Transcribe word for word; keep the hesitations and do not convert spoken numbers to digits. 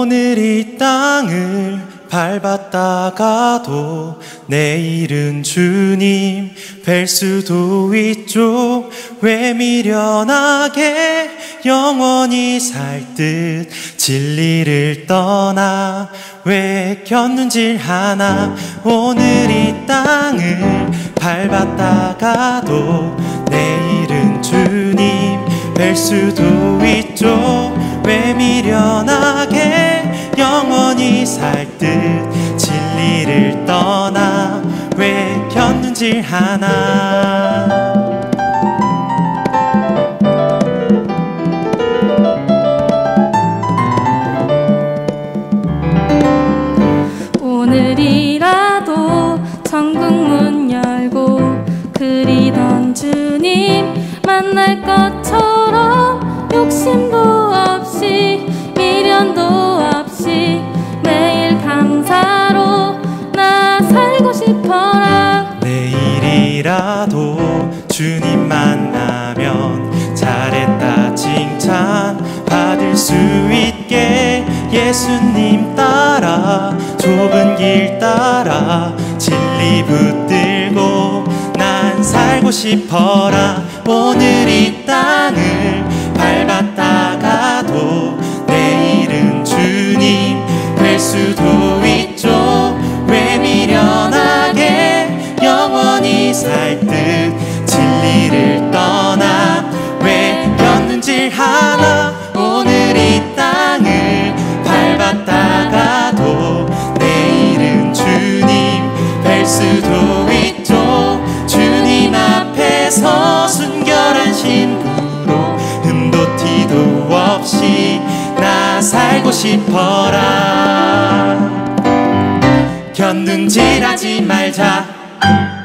오늘 이 땅을 밟았다가도 내일은 주님 뵐 수도 있죠. 왜 미련하게 영원히 살 듯 진리를 떠나 왜 견눈질 하나. 오늘 이 땅을 밟았다가도 내일은 주님 뵐 수도 있죠. 왜 미련하게 영원히 살 듯 진리를 떠나 왜 견눈질 하나. 오늘이라도 천국 문 열고 그리던 주님 만날 것처럼 욕심도 없이 미련도 없이 매일 감사로 나 살고 싶어라. 내일이라도 주님 만나면 잘했다 칭찬 받을 수 있게 예수님 따라 좁은 길 따라 진리 붙들고 난 살고 싶어라. 오늘 이 땅을 밟았다가도 내일은 주님 뵐 수도 있죠. 왜 미련하게 영원히 살 듯 진리를 떠나 왜 견눈질 하나. 오늘 이 땅을 밟았다가도 내일은 주님 뵐 수도 있죠. 주님 앞에서 순결한 신부로 흠도 티도 없이 나 살고 싶어라. 견눈질하지 말자.